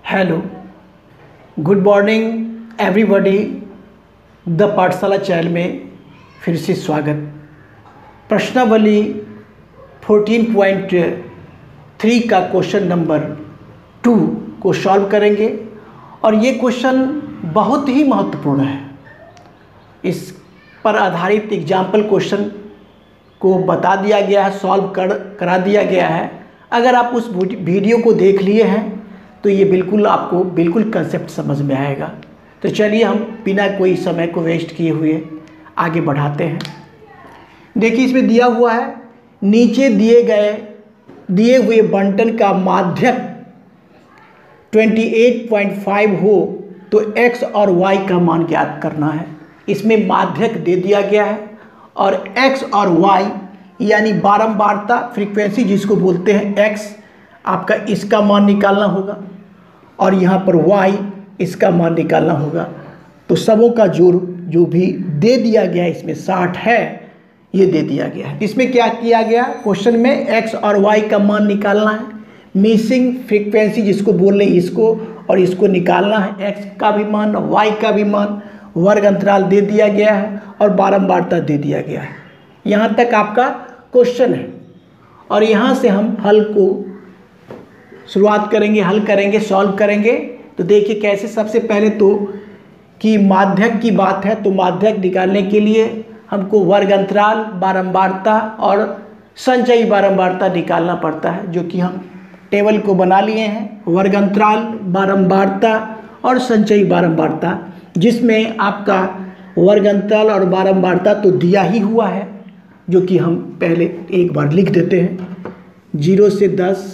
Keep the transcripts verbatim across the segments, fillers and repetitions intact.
Hello, good morning everybody. The Pathshala channel में फिर से स्वागत। प्रश्नावली चौदह पॉइंट तीन का क्वेश्चन नंबर टू को सॉल्व करेंगे और ये क्वेश्चन बहुत ही महत्वपूर्ण है। इस पर आधारित एग्जाम्पल क्वेश्चन को बता दिया गया है, सॉल्व कर करा दिया गया है। अगर आप उस वीडियो को देख लिए हैं तो ये बिल्कुल आपको बिल्कुल कंसेप्ट समझ में आएगा। तो चलिए हम बिना कोई समय को वेस्ट किए हुए आगे बढ़ाते हैं। देखिए इसमें दिया हुआ है, नीचे दिए गए दिए हुए बंटन का माध्यक अट्ठाईस पॉइंट पाँच हो तो x और y का मान ज्ञात करना है। इसमें माध्यक दे दिया गया है और x और y यानी बारंबारता फ्रीक्वेंसी जिसको बोलते हैं x, आपका इसका मान निकालना होगा और यहाँ पर y इसका मान निकालना होगा। तो सबों का जोड़ जो भी दे दिया गया है, इसमें साठ है, ये दे दिया गया है। इसमें क्या किया गया, क्वेश्चन में x और y का मान निकालना है। मिसिंग फ्रीक्वेंसी जिसको बोल रहे हैं इसको और इसको निकालना है, x का भी मान y का भी मान। वर्ग अंतराल दे दिया गया है और बारंबारता दे दिया गया है। यहाँ तक आपका क्वेश्चन है और यहाँ से हम हल को शुरुआत करेंगे, हल करेंगे, सॉल्व करेंगे। तो देखिए कैसे। सबसे पहले तो कि माध्यक की बात है तो माध्यक निकालने के लिए हमको वर्ग अंतराल, बारंबारता और संचयी बारंबारता निकालना पड़ता है, जो कि हम टेबल को बना लिए हैं। वर्ग अंतराल, बारंबारता और संचयी बारंबारता, जिसमें आपका वर्ग अंतराल और बारंबारता तो दिया ही हुआ है, जो कि हम पहले एक बार लिख देते हैं। जीरो से दस,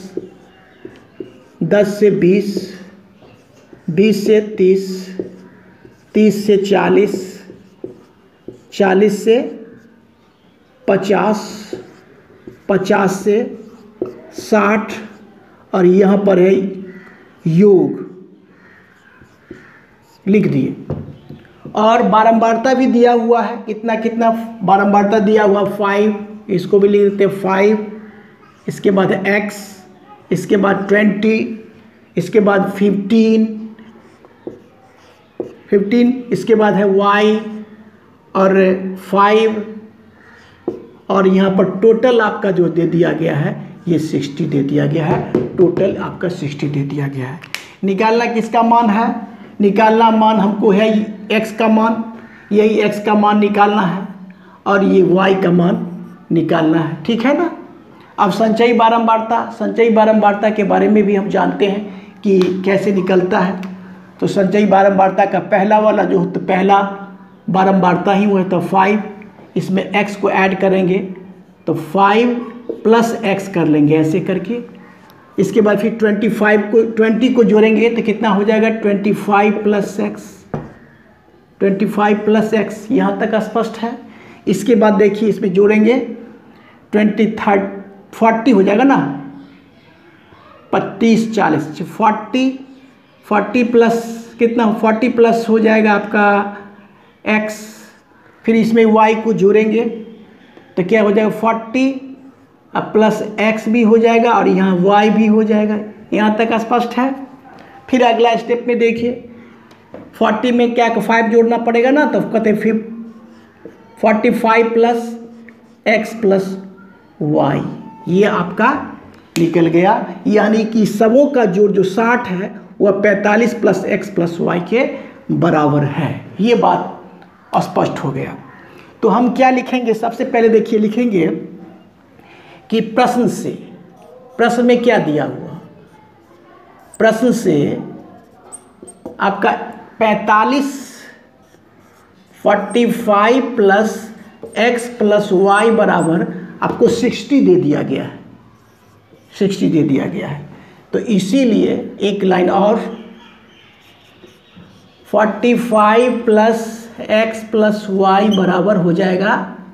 दस से बीस, बीस से तीस, तीस से चालीस, चालीस से पचास, पचास से साठ और यहाँ पर है योग, लिख दिए। और बारंबारता भी दिया हुआ है, कितना कितना बारंबारता दिया हुआ, फाइव, इसको भी लिख देते हैं फाइव। इसके बाद है एक्स, इसके बाद ट्वेंटी, इसके बाद फिफ्टीन, फिफ्टीन, इसके बाद है वाई और फाइव और यहाँ पर टोटल आपका जो दे दिया गया है ये सिक्सटी दे दिया गया है। टोटल आपका सिक्सटी दे दिया गया है। निकालना किसका मान है, निकालना मान हमको है x का मान, यही x का मान निकालना है और ये y का मान निकालना है, ठीक है ना। अब संचयी बारंबारता, संचयी बारंबारता के बारे में भी हम जानते हैं कि कैसे निकलता है। तो संचयी बारंबारता का पहला वाला जो तो पहला बारंबारता ही हुआ है तो फाइव, इसमें x को ऐड करेंगे तो फाइव प्लस एक्स कर लेंगे ऐसे करके। इसके बाद फिर ट्वेंटी फाइव को ट्वेंटी को जोड़ेंगे तो कितना हो जाएगा, twenty five plus X, twenty five plus X, यहाँ तक स्पष्ट है। इसके बाद देखिए इसमें जोड़ेंगे ट्वेंटी थर्ड फोर्टी हो जाएगा ना, पच्चीस चालीस, फोर्टी, फोर्टी प्लस कितना, फोर्टी प्लस हो जाएगा आपका एक्स। फिर इसमें वाई को जोड़ेंगे तो क्या हो जाएगा, फोर्टी अब प्लस एक्स भी हो जाएगा और यहाँ वाई भी हो जाएगा। यहाँ तक स्पष्ट है। फिर अगला स्टेप में देखिए, फोर्टी में क्या को फाइव जोड़ना पड़ेगा ना, तो कहते हैं फिर forty five plus X plus Y, ये आपका निकल गया। यानी कि सबों का जोड़ जो साठ है वह पैंतालीस प्लस एक्स प्लस वाई के बराबर है। ये बात स्पष्ट हो गया। तो हम क्या लिखेंगे, सबसे पहले देखिए लिखेंगे कि प्रश्न से, प्रश्न में क्या दिया हुआ, प्रश्न से आपका पैंतालीस, forty five plus X plus Y बराबर आपको सिक्सटी दे दिया गया है, सिक्सटी दे दिया गया है। तो इसीलिए एक लाइन और, forty five plus X plus Y बराबर हो जाएगा,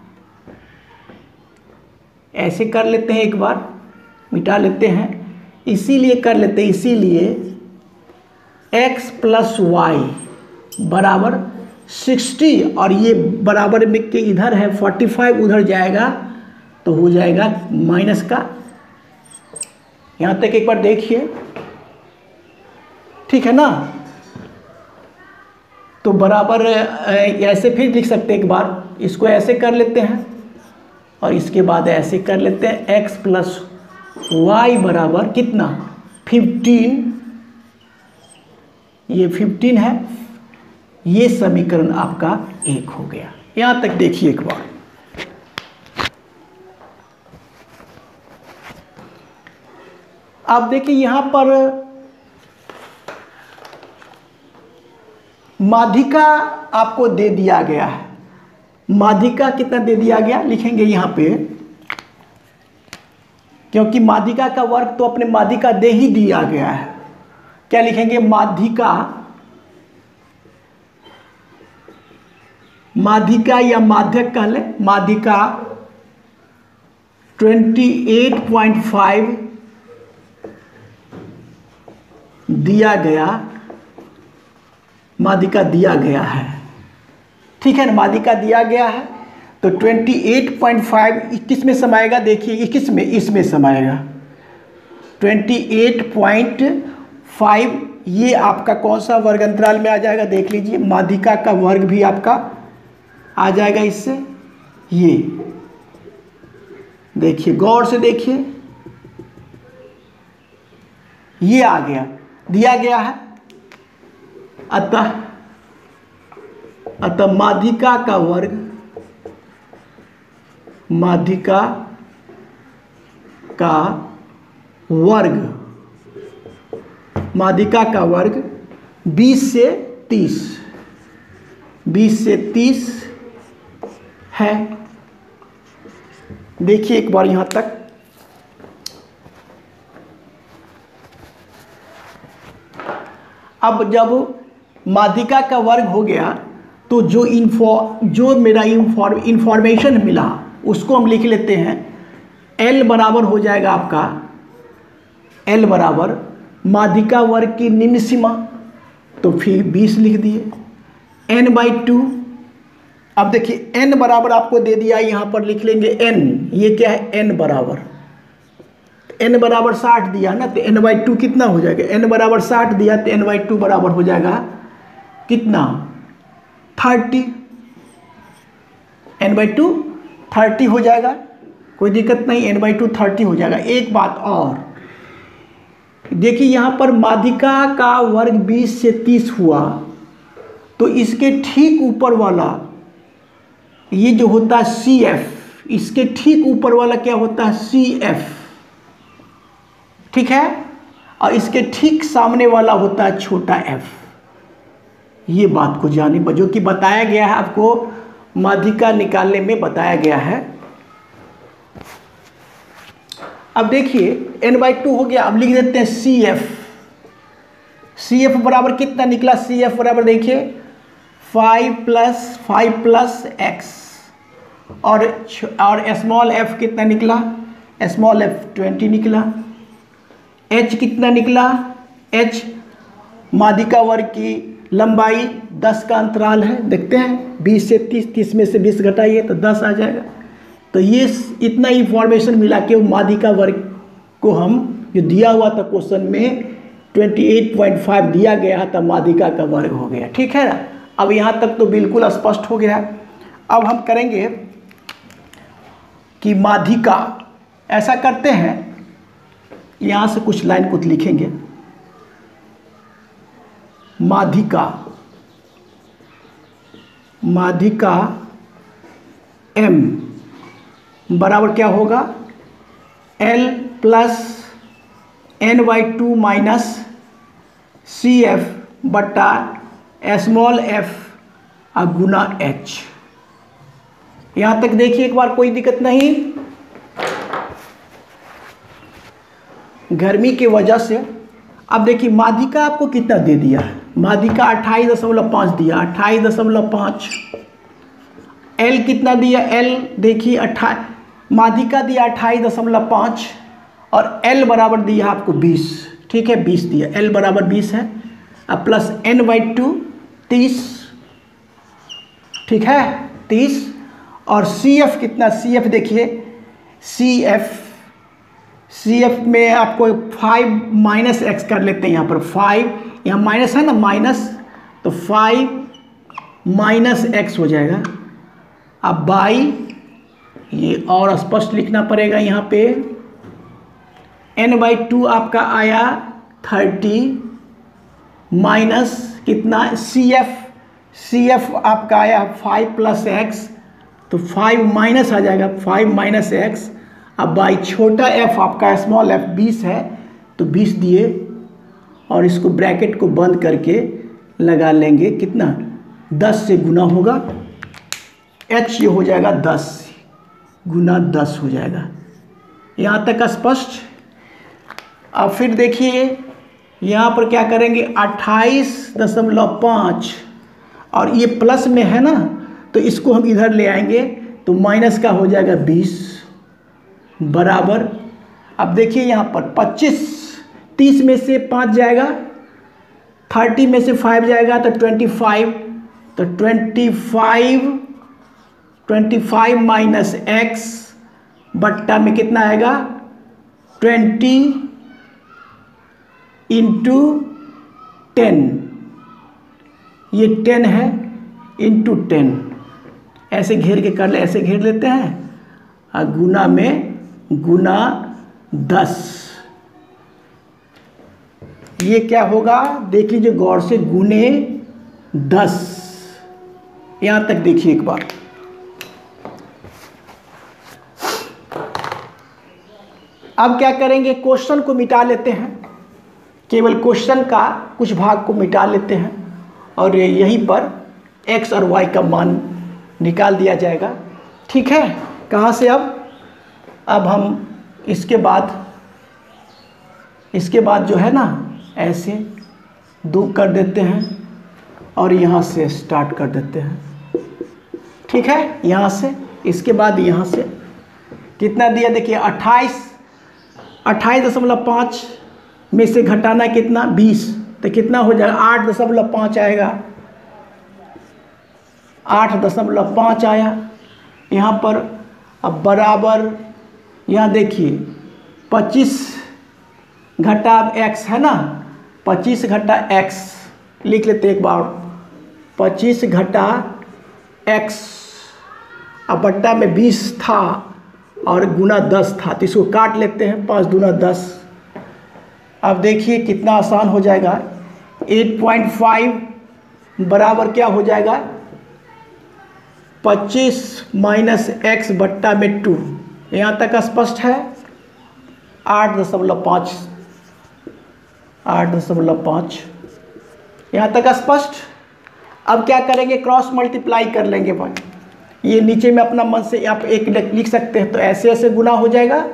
ऐसे कर लेते हैं, एक बार मिटा लेते हैं, इसीलिए कर लेते हैं, इसीलिए x प्लस वाई बराबर सिक्सटी और ये बराबर में के इधर है फोर्टी फाइव, उधर जाएगा तो हो जाएगा माइनस का। यहाँ तक एक बार देखिए, ठीक है ना। तो बराबर ऐसे फिर लिख सकते हैं, एक बार इसको ऐसे कर लेते हैं और इसके बाद ऐसे कर लेते हैं, x प्लस वाई बराबर कितना फिफ्टीन, ये फिफ्टीन है, ये समीकरण आपका एक हो गया। यहां तक देखिए एक बार। आप देखिए यहां पर माध्यिका आपको दे दिया गया है। माध्यिका कितना दे दिया गया लिखेंगे यहां पे, क्योंकि माध्यिका का वर्ग तो अपने माध्यिका दे ही दिया गया है। क्या लिखेंगे, माध्यिका, माध्यिका या माध्यक कह लें, माध्यिका अट्ठाईस पॉइंट पाँच दिया गया, माध्यिका दिया गया है, ठीक है ना, माध्यिका दिया गया है। तो अट्ठाईस पॉइंट पाँच किस में समाएगा, देखिए किस में, इसमें समाएगा। अट्ठाईस पॉइंट पाँच ये आपका कौन सा वर्ग अंतराल में आ जाएगा, देख लीजिए, माध्यिका का वर्ग भी आपका आ जाएगा इससे। ये देखिए गौर से देखिए, ये आ गया, दिया गया है। अतः अतः माध्यिका का वर्ग, माध्यिका का वर्ग, माध्यिका का वर्ग बीस से तीस, बीस से तीस है। देखिए एक बार यहां तक, अब जब माध्यिका का वर्ग हो गया तो जो इन्फो जो मेरा इन्फॉर्म इंफॉर्मेशन मिला उसको हम लिख लेते हैं। L बराबर हो जाएगा आपका, L बराबर माध्यिका वर्ग की निम्न सीमा, तो फिर बीस लिख दिए, n बाई टू। अब देखिए n बराबर आपको दे दिया, यहाँ पर लिख लेंगे n, ये क्या है n बराबर, n बराबर साठ दिया ना, तो n बाई टू कितना हो जाएगा, n बराबर साठ दिया तो n बाई टू बराबर हो जाएगा कितना, thirty, n by two thirty हो जाएगा, कोई दिक्कत नहीं, n बाई टू थर्टी हो जाएगा। एक बात और देखिए, यहाँ पर माध्यिका का वर्ग बीस से तीस हुआ, तो इसके ठीक ऊपर वाला ये जो होता है सी एफ, इसके ठीक ऊपर वाला क्या होता है सी एफ, ठीक है, और इसके ठीक सामने वाला होता है छोटा एफ। ये बात को जाने, जो कि बताया गया है आपको, माध्यिका निकालने में बताया गया है। अब देखिए n बाई टू हो गया, अब लिख देते हैं सी एफ। सी एफ बराबर कितना निकला, सी एफ बराबर देखिए five plus five plus X, और और स्मॉल एफ कितना निकला, स्मॉल एफ ट्वेंटी निकला। एच कितना निकला, एच माध्यिका वर्ग की लंबाई दस का अंतराल है, देखते हैं बीस से तीस, तीस में से बीस घटाइए तो दस आ जाएगा। तो ये इतना इंफॉर्मेशन मिला कि माध्यिका वर्ग को हम जो दिया हुआ था क्वेश्चन में अट्ठाईस पॉइंट पाँच दिया गया था, माध्यिका का वर्ग हो गया, ठीक है ना। अब यहाँ तक तो बिल्कुल स्पष्ट हो गया। अब हम करेंगे कि माध्यिका, ऐसा करते हैं, यहाँ से कुछ लाइन कुछ लिखेंगे, माध्यिका, माध्यिका M बराबर क्या होगा, L plus N by two minus C F बटा स्मॉल एफ गुना एच। यहाँ तक देखिए एक बार, कोई दिक्कत नहीं। गर्मी की वजह से अब देखिए माध्यिका आपको कितना दे दिया है, माध्यिका अट्ठाईस दशमलव पाँच दिया, अट्ठाईस दशमलव पाँच। एल कितना दिया, एल देखिए अट्ठा माध्यिका दिया अट्ठाईस दशमलव पाँच और एल बराबर दिया आपको बीस, ठीक है, बीस दिया, एल बराबर बीस है। अब प्लस एन बाई टू तीस, ठीक है, तीस। और सी एफ कितना, सी एफ देखिए, सी एफ सी एफ में आपको फाइव माइनस एक्स कर लेते हैं, यहाँ पर फाइव यहाँ माइनस है ना, माइनस, तो फाइव माइनस एक्स हो जाएगा। अब बाई, ये और स्पष्ट लिखना पड़ेगा यहाँ पे, एन बाई टू आपका आया थर्टी माइनस कितना, सी एफ, सी एफ आपका आया फाइव प्लस एक्स, तो फाइव माइनस आ जाएगा, फाइव माइनस एक्स। अब बाई छोटा एफ आपका स्मॉल एफ बीस है, तो बीस दिए और इसको ब्रैकेट को बंद करके लगा लेंगे, कितना, दस से गुना होगा, एच ये हो जाएगा दस गुना दस हो जाएगा। यहाँ तक स्पष्ट। अब फिर देखिए यहाँ पर क्या करेंगे, अट्ठाईस दशमलव पाँच, और ये प्लस में है ना, तो इसको हम इधर ले आएंगे, तो माइनस का हो जाएगा बीस बराबर। अब देखिए यहाँ पर पच्चीस, तीस में से पाँच जाएगा, तीस में से फाइव जाएगा तो पच्चीस, तो पच्चीस पच्चीस माइनस एक्स बट्टा में कितना आएगा, बीस इंटू टेन, ये टेन है इंटू टेन, ऐसे घेर के कर ले, ऐसे घेर लेते हैं, और गुना में गुना दस, ये क्या होगा देख लीजिए गौर से, गुने दस। यहाँ तक देखिए एक बार, अब क्या करेंगे, क्वेश्चन को मिटा लेते हैं, केवल क्वेश्चन का कुछ भाग को मिटा लेते हैं, और यहीं पर x और y का मान निकाल दिया जाएगा। ठीक है, कहाँ से अब अब हम इसके बाद इसके बाद जो है ना, ऐसे दो कर देते हैं और यहाँ से स्टार्ट कर देते हैं। ठीक है, यहाँ से, इसके बाद यहाँ से कितना दिया देखिए, अट्ठाईस, अट्ठाईस दशमलव पाँच में से घटाना कितना, बीस, तो कितना हो जाएगा, आठ दशमलव पाँच आएगा, आठ दशमलव पाँच आया यहाँ पर। अब बराबर यहाँ देखिए पच्चीस घटा एक्स है ना, पच्चीस घटा एक्स लिख लेते एक बार, पच्चीस घटा एक्स, अब बट्टा में बीस था और गुना दस था, तो इसको काट लेते हैं, पाँच दूना दस। अब देखिए कितना आसान हो जाएगा, आठ पॉइंट पाँच बराबर क्या हो जाएगा, पच्चीस माइनस एक्स बट्टा में टू। यहाँ तक स्पष्ट है, आठ दशमलव पाँच, आठ दशमलव पाँच, यहाँ तक स्पष्ट। अब क्या करेंगे, क्रॉस मल्टीप्लाई कर लेंगे भाई, ये नीचे में अपना मन से आप एक लिख सकते हैं, तो ऐसे ऐसे गुना हो जाएगा,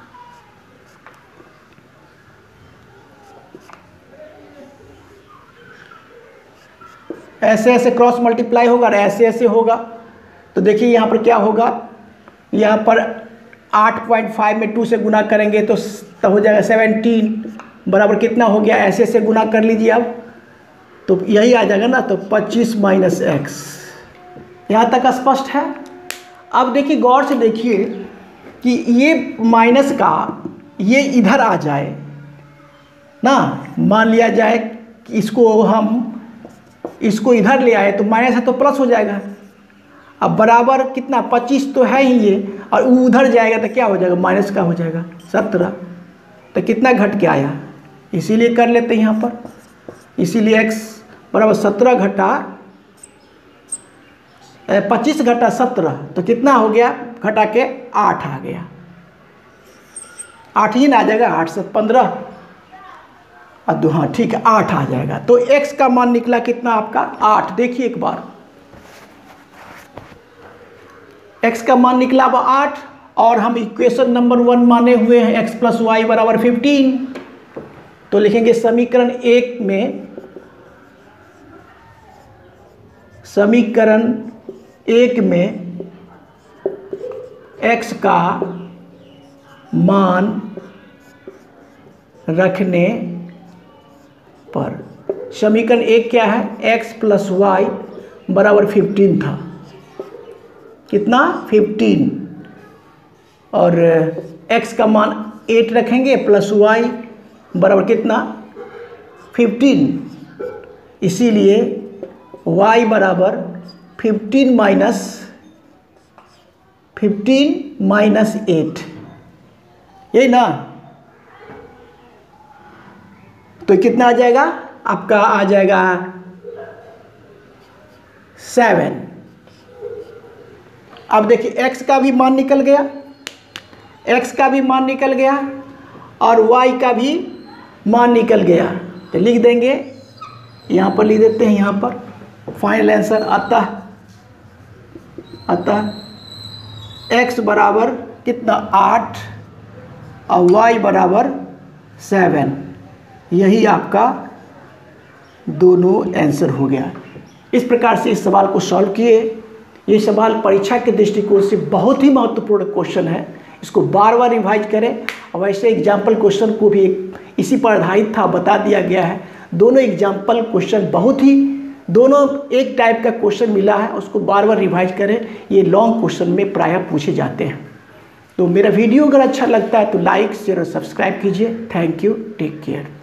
ऐसे ऐसे क्रॉस मल्टीप्लाई होगा और ऐसे ऐसे होगा। तो देखिए यहाँ पर क्या होगा, यहाँ पर आठ पॉइंट पाँच में टू से गुना करेंगे तो, तो हो जाएगा सत्रह बराबर कितना हो गया, ऐसे ऐसे गुना कर लीजिए अब, तो यही आ जाएगा ना, तो पच्चीस माइनस एक्स। यहाँ तक स्पष्ट है। अब देखिए गौर से देखिए कि ये माइनस का ये इधर आ जाए ना, मान लिया जाए कि इसको हम इसको इधर ले आए तो माइनस है तो प्लस हो जाएगा। अब बराबर कितना, पच्चीस तो है ही ये, और उधर जाएगा तो क्या हो जाएगा, माइनस का हो जाएगा सत्रह, तो कितना घट के आया, इसीलिए कर लेते हैं यहाँ पर, इसीलिए x बराबर सत्रह घटा पच्चीस घटा सत्रह, तो कितना हो गया, घटा के आठ आ गया, आठ ही ना आ जाएगा, आठ से पंद्रह, अब हाँ ठीक है, आठ आ जाएगा। तो x का मान निकला कितना आपका, आठ। देखिए एक बार, x का मान निकला अब आठ, और हम इक्वेशन नंबर वन माने हुए हैं x प्लस वाई बराबर फिफ्टीन, तो लिखेंगे समीकरण एक में, समीकरण एक में x का मान रखने पर, समीकरण एक क्या है, x प्लस वाई बराबर फिफ्टीन था, कितना, फिफ्टीन, और x का मान एट रखेंगे प्लस वाई बराबर कितना, फिफ्टीन, इसीलिए y बराबर fifteen minus fifteen minus eight, यही ना। तो कितना आ जाएगा आपका, आ जाएगा सेवन। अब देखिए x का भी मान निकल गया, x का भी मान निकल गया और y का भी मान निकल गया। तो लिख देंगे, यहाँ पर लिख देते हैं, यहाँ पर फाइनल आंसर अतः अतः x बराबर कितना आठ और y बराबर सेवन। यही आपका दोनों आंसर हो गया। इस प्रकार से इस सवाल को सॉल्व किए। ये सवाल परीक्षा के दृष्टिकोण से बहुत ही महत्वपूर्ण क्वेश्चन है, इसको बार बार रिवाइज करें। और वैसे एग्जाम्पल क्वेश्चन को भी इसी पर आधारित था, बता दिया गया है। दोनों एग्जाम्पल क्वेश्चन बहुत ही, दोनों एक टाइप का क्वेश्चन मिला है, उसको बार बार रिवाइज करें। ये लॉन्ग क्वेश्चन में प्रायः पूछे जाते हैं। तो मेरा वीडियो अगर अच्छा लगता है तो लाइक शेयर और सब्सक्राइब कीजिए। Thank you, take care.